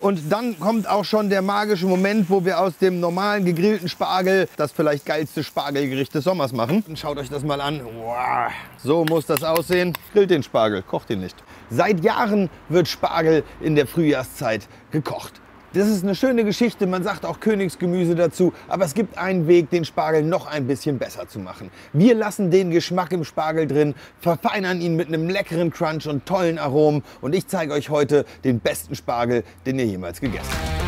Und dann kommt auch schon der magische Moment, wo wir aus dem normalen gegrillten Spargel das vielleicht geilste Spargelgericht des Sommers machen. Schaut euch das mal an. Wow. So muss das aussehen. Grillt den Spargel, kocht ihn nicht. Seit Jahren wird Spargel in der Frühjahrszeit gekocht. Das ist eine schöne Geschichte, man sagt auch Königsgemüse dazu, aber es gibt einen Weg, den Spargel noch ein bisschen besser zu machen. Wir lassen den Geschmack im Spargel drin, verfeinern ihn mit einem leckeren Crunch und tollen Aromen und ich zeige euch heute den besten Spargel, den ihr jemals gegessen habt.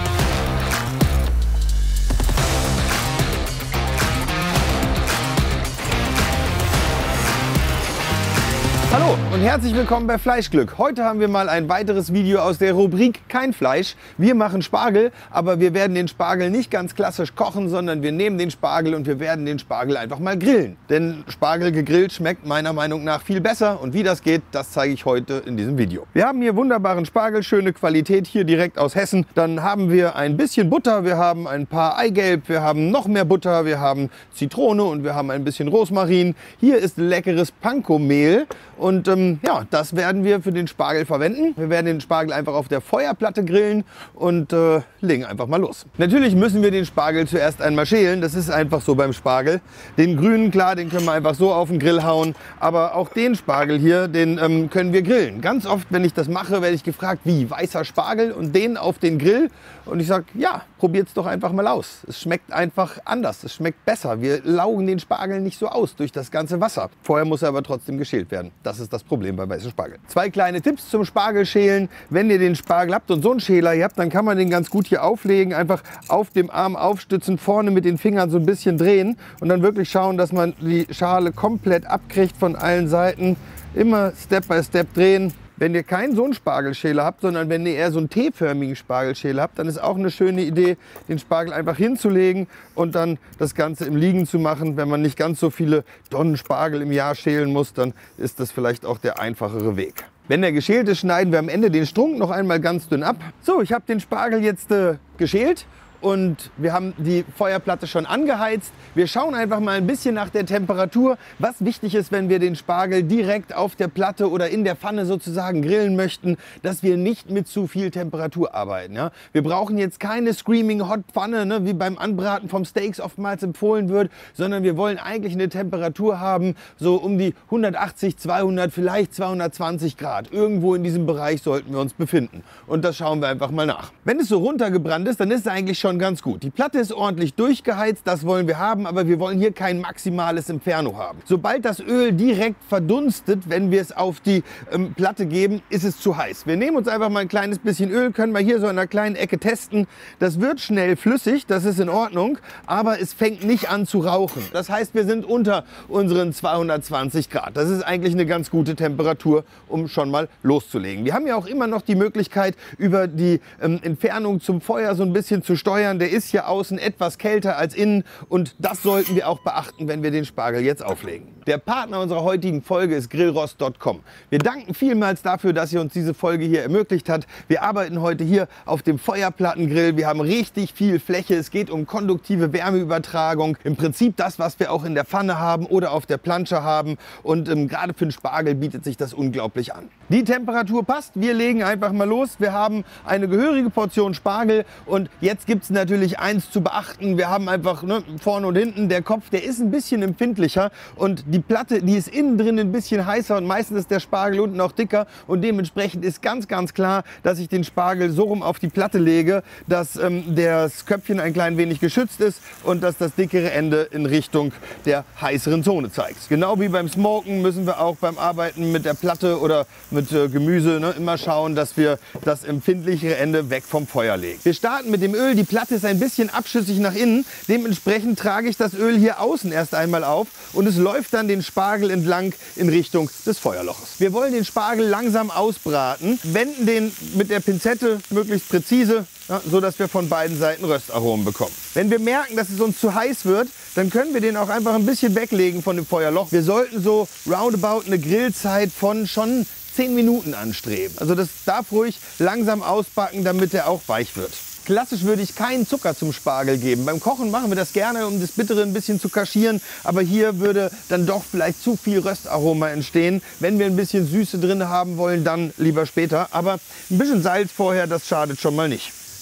Hallo und herzlich willkommen bei Fleischglück. Heute haben wir mal ein weiteres Video aus der Rubrik Kein Fleisch. Wir machen Spargel, aber wir werden den Spargel nicht ganz klassisch kochen, sondern wir nehmen den Spargel und wir werden den Spargel einfach mal grillen. Denn Spargel gegrillt schmeckt meiner Meinung nach viel besser und wie das geht, das zeige ich heute in diesem Video. Wir haben hier wunderbaren Spargel, schöne Qualität, hier direkt aus Hessen. Dann haben wir ein bisschen Butter, wir haben ein paar Eigelb, wir haben noch mehr Butter, wir haben Zitrone und wir haben ein bisschen Rosmarin. Hier ist leckeres Panko-Mehl. Und ja, das werden wir für den Spargel verwenden. Wir werden den Spargel einfach auf der Feuerplatte grillen und legen einfach mal los. Natürlich müssen wir den Spargel zuerst einmal schälen. Das ist einfach so beim Spargel. Den grünen, klar, den können wir einfach so auf den Grill hauen. Aber auch den Spargel hier, den können wir grillen. Ganz oft, wenn ich das mache, werde ich gefragt, wie, weißer Spargel und den auf den Grill? Und ich sage, ja, probiert es doch einfach mal aus. Es schmeckt einfach anders, es schmeckt besser. Wir laugen den Spargel nicht so aus durch das ganze Wasser. Vorher muss er aber trotzdem geschält werden. Das ist das Problem bei weißem Spargel. Zwei kleine Tipps zum Spargelschälen. Wenn ihr den Spargel habt und so einen Schäler hier habt, dann kann man den ganz gut hier auflegen. Einfach auf dem Arm aufstützen, vorne mit den Fingern so ein bisschen drehen und dann wirklich schauen, dass man die Schale komplett abkriegt von allen Seiten. Immer Step by Step drehen. Wenn ihr keinen so einen Spargelschäler habt, sondern wenn ihr eher so einen T-förmigen Spargelschäler habt, dann ist auch eine schöne Idee, den Spargel einfach hinzulegen und dann das Ganze im Liegen zu machen. Wenn man nicht ganz so viele Tonnen Spargel im Jahr schälen muss, dann ist das vielleicht auch der einfachere Weg. Wenn der geschält ist, schneiden wir am Ende den Strunk noch einmal ganz dünn ab. So, ich habe den Spargel jetzt geschält. Und wir haben die Feuerplatte schon angeheizt. Wir schauen einfach mal ein bisschen nach der Temperatur, was wichtig ist, wenn wir den Spargel direkt auf der Platte oder in der Pfanne sozusagen grillen möchten, dass wir nicht mit zu viel Temperatur arbeiten. Ja? Wir brauchen jetzt keine Screaming Hot Pfanne, ne, wie beim Anbraten vom Steaks oftmals empfohlen wird, sondern wir wollen eigentlich eine Temperatur haben, so um die 180, 200, vielleicht 220 Grad. Irgendwo in diesem Bereich sollten wir uns befinden. Und das schauen wir einfach mal nach. Wenn es so runtergebrannt ist, dann ist es eigentlich schon ganz gut. Die Platte ist ordentlich durchgeheizt, das wollen wir haben, aber wir wollen hier kein maximales Inferno haben. Sobald das Öl direkt verdunstet, wenn wir es auf die Platte geben, ist es zu heiß. Wir nehmen uns einfach mal ein kleines bisschen Öl, können wir hier so in einer kleinen Ecke testen. Das wird schnell flüssig, das ist in Ordnung, aber es fängt nicht an zu rauchen. Das heißt, wir sind unter unseren 220 Grad. Das ist eigentlich eine ganz gute Temperatur, um schon mal loszulegen. Wir haben ja auch immer noch die Möglichkeit, über die Entfernung zum Feuer so ein bisschen zu steuern. Der ist hier außen etwas kälter als innen und das sollten wir auch beachten, wenn wir den Spargel jetzt auflegen. Der Partner unserer heutigen Folge ist Grillrost.com. Wir danken vielmals dafür, dass ihr uns diese Folge hier ermöglicht habt. Wir arbeiten heute hier auf dem Feuerplattengrill. Wir haben richtig viel Fläche. Es geht um konduktive Wärmeübertragung. Im Prinzip das, was wir auch in der Pfanne haben oder auf der Plansche haben. Und gerade für den Spargel bietet sich das unglaublich an. Die Temperatur passt. Wir legen einfach mal los. Wir haben eine gehörige Portion Spargel und jetzt gibt es natürlich eins zu beachten. Wir haben einfach vorne und hinten, der Kopf, der ist ein bisschen empfindlicher und die Platte, die ist innen drin ein bisschen heißer und meistens ist der Spargel unten auch dicker und dementsprechend ist ganz klar, dass ich den Spargel so rum auf die Platte lege, dass das Köpfchen ein klein wenig geschützt ist und dass das dickere Ende in Richtung der heißeren Zone zeigt. Genau wie beim Smoken müssen wir auch beim Arbeiten mit der Platte oder mit Gemüse immer schauen, dass wir das empfindlichere Ende weg vom Feuer legen. Wir starten mit dem Öl. Die Platte ist ein bisschen abschüssig nach innen. Dementsprechend trage ich das Öl hier außen erst einmal auf und es läuft dann den Spargel entlang in Richtung des Feuerloches. Wir wollen den Spargel langsam ausbraten, wenden den mit der Pinzette möglichst präzise, ja, so dass wir von beiden Seiten Röstaromen bekommen. Wenn wir merken, dass es uns zu heiß wird, dann können wir den auch einfach ein bisschen weglegen von dem Feuerloch. Wir sollten so roundabout eine Grillzeit von schon 10 Minuten anstreben. Also das darf ruhig langsam ausbacken, damit er auch weich wird. Klassisch würde ich keinen Zucker zum Spargel geben. Beim Kochen machen wir das gerne, um das Bittere ein bisschen zu kaschieren. Aber hier würde dann doch vielleicht zu viel Röstaroma entstehen. Wenn wir ein bisschen Süße drin haben wollen, dann lieber später. Aber ein bisschen Salz vorher, das schadet schon mal nicht.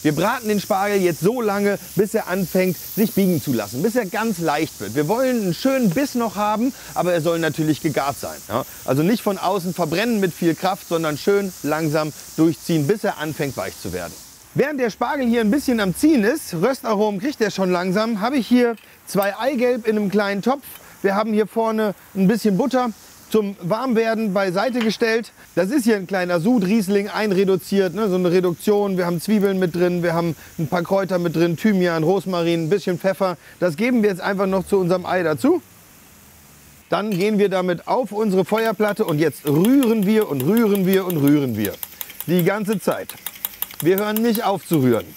Wir braten den Spargel jetzt so lange, bis er anfängt, sich biegen zu lassen, bis er ganz leicht wird. Wir wollen einen schönen Biss noch haben, aber er soll natürlich gegart sein. Ja? Also nicht von außen verbrennen mit viel Kraft, sondern schön langsam durchziehen, bis er anfängt weich zu werden. Während der Spargel hier ein bisschen am Ziehen ist, Röstaromen kriegt er schon langsam, habe ich hier 2 Eigelb in einem kleinen Topf. Wir haben hier vorne ein bisschen Butter zum Warmwerden beiseite gestellt. Das ist hier ein kleiner Sud Riesling einreduziert, ne, so eine Reduktion. Wir haben Zwiebeln mit drin, wir haben ein paar Kräuter mit drin, Thymian, Rosmarin, ein bisschen Pfeffer. Das geben wir jetzt einfach noch zu unserem Ei dazu. Dann gehen wir damit auf unsere Feuerplatte und jetzt rühren wir und rühren wir und rühren wir. Die ganze Zeit. Wir hören nicht auf zu rühren,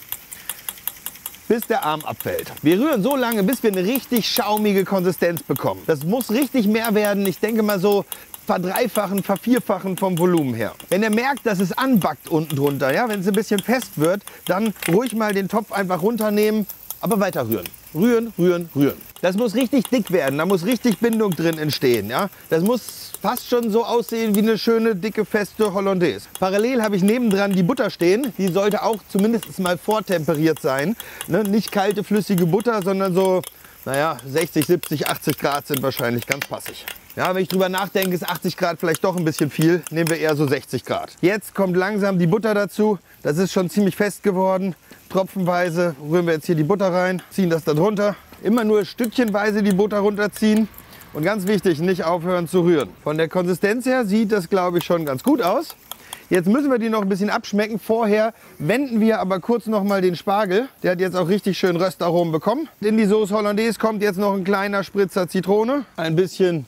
bis der Arm abfällt. Wir rühren so lange, bis wir eine richtig schaumige Konsistenz bekommen. Das muss richtig mehr werden. Ich denke mal so verdreifachen, vervierfachen vom Volumen her. Wenn ihr merkt, dass es anbackt unten drunter, ja, wenn es ein bisschen fest wird, dann ruhig mal den Topf einfach runternehmen, aber weiter rühren. Rühren, rühren, rühren. Das muss richtig dick werden, da muss richtig Bindung drin entstehen. Ja? Das muss fast schon so aussehen wie eine schöne, dicke, feste Hollandaise. Parallel habe ich nebendran die Butter stehen. Die sollte auch zumindest mal vortemperiert sein. Ne? Nicht kalte, flüssige Butter, sondern so, naja, 60, 70, 80 Grad sind wahrscheinlich ganz passig. Ja, wenn ich drüber nachdenke, ist 80 Grad vielleicht doch ein bisschen viel. Nehmen wir eher so 60 Grad. Jetzt kommt langsam die Butter dazu. Das ist schon ziemlich fest geworden. Tropfenweise rühren wir jetzt hier die Butter rein, ziehen das da drunter. Immer nur stückchenweise die Butter runterziehen. Und ganz wichtig, nicht aufhören zu rühren. Von der Konsistenz her sieht das, glaube ich, schon ganz gut aus. Jetzt müssen wir die noch ein bisschen abschmecken. Vorher wenden wir aber kurz noch mal den Spargel. Der hat jetzt auch richtig schön Röstaromen bekommen. In die Sauce Hollandaise kommt jetzt noch ein kleiner Spritzer Zitrone, ein bisschen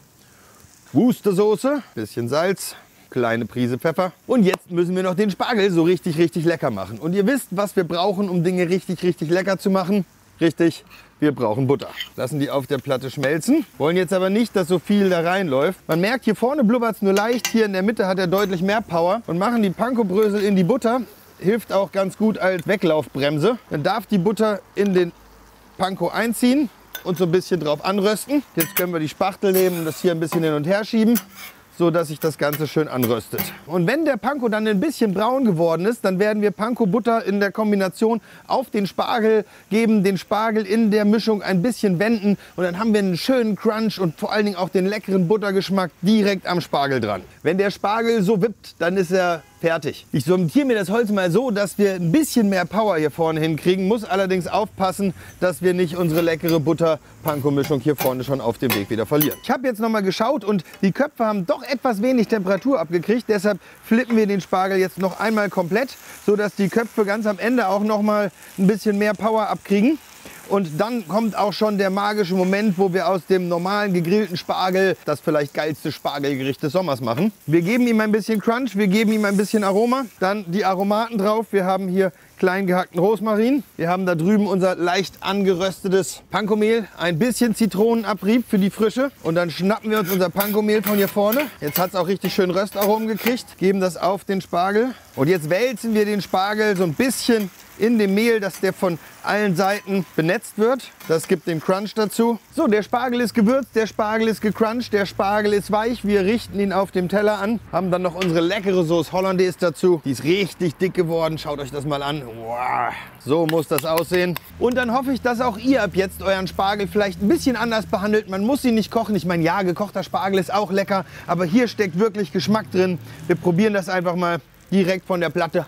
Wustersoße, ein bisschen Salz, kleine Prise Pfeffer. Und jetzt müssen wir noch den Spargel so richtig, richtig lecker machen. Und ihr wisst, was wir brauchen, um Dinge richtig, richtig lecker zu machen. Richtig, wir brauchen Butter. Lassen die auf der Platte schmelzen. Wollen jetzt aber nicht, dass so viel da reinläuft. Man merkt, hier vorne blubbert es nur leicht. Hier in der Mitte hat er deutlich mehr Power. Und machen die Panko-Brösel in die Butter. Hilft auch ganz gut als Weglaufbremse. Dann darf die Butter in den Panko einziehen und so ein bisschen drauf anrösten. Jetzt können wir die Spachtel nehmen und das hier ein bisschen hin und her schieben, so dass sich das Ganze schön anröstet. Und wenn der Panko dann ein bisschen braun geworden ist, dann werden wir Panko-Butter in der Kombination auf den Spargel geben, den Spargel in der Mischung ein bisschen wenden und dann haben wir einen schönen Crunch und vor allen Dingen auch den leckeren Buttergeschmack direkt am Spargel dran. Wenn der Spargel so wippt, dann ist er fertig. Ich sortiere mir das Holz mal so, dass wir ein bisschen mehr Power hier vorne hinkriegen. Muss allerdings aufpassen, dass wir nicht unsere leckere Butter-Panko-Mischung hier vorne schon auf dem Weg wieder verlieren. Ich habe jetzt noch mal geschaut und die Köpfe haben doch etwas wenig Temperatur abgekriegt. Deshalb flippen wir den Spargel jetzt noch einmal komplett, sodass die Köpfe ganz am Ende auch noch mal ein bisschen mehr Power abkriegen. Und dann kommt auch schon der magische Moment, wo wir aus dem normalen gegrillten Spargel das vielleicht geilste Spargelgericht des Sommers machen. Wir geben ihm ein bisschen Crunch, wir geben ihm ein bisschen Aroma, dann die Aromaten drauf. Wir haben hier klein gehackten Rosmarin. Wir haben da drüben unser leicht angeröstetes Panko-Mehl, ein bisschen Zitronenabrieb für die Frische. Und dann schnappen wir uns unser Panko-Mehl von hier vorne. Jetzt hat es auch richtig schön Röstaromen gekriegt. Geben das auf den Spargel. Und jetzt wälzen wir den Spargel so ein bisschen in dem Mehl, dass der von allen Seiten benetzt wird. Das gibt den Crunch dazu. So, der Spargel ist gewürzt, der Spargel ist gecrunched, der Spargel ist weich. Wir richten ihn auf dem Teller an. Haben dann noch unsere leckere Sauce Hollandaise dazu. Die ist richtig dick geworden. Schaut euch das mal an. Wow. So muss das aussehen. Und dann hoffe ich, dass auch ihr ab jetzt euren Spargel vielleicht ein bisschen anders behandelt. Man muss ihn nicht kochen. Ich meine, ja, gekochter Spargel ist auch lecker. Aber hier steckt wirklich Geschmack drin. Wir probieren das einfach mal direkt von der Platte.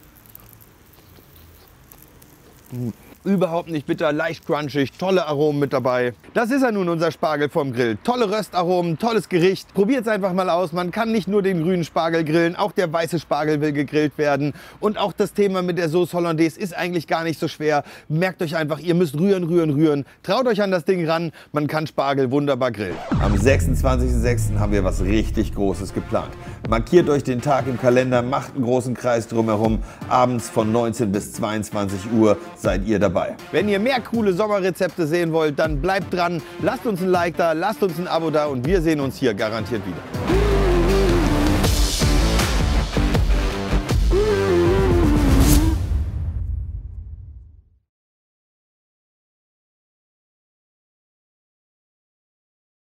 Überhaupt nicht bitter, leicht crunchig, tolle Aromen mit dabei. Das ist ja nun unser Spargel vom Grill. Tolle Röstaromen, tolles Gericht. Probiert es einfach mal aus. Man kann nicht nur den grünen Spargel grillen, auch der weiße Spargel will gegrillt werden. Und auch das Thema mit der Sauce Hollandaise ist eigentlich gar nicht so schwer. Merkt euch einfach, ihr müsst rühren, rühren, rühren. Traut euch an das Ding ran, man kann Spargel wunderbar grillen. Am 26.06. haben wir was richtig Großes geplant. Markiert euch den Tag im Kalender, macht einen großen Kreis drumherum. Abends von 19 bis 22 Uhr seid ihr dabei. Wenn ihr mehr coole Sommerrezepte sehen wollt, dann bleibt dran. Lasst uns ein Like da, lasst uns ein Abo da und wir sehen uns hier garantiert wieder.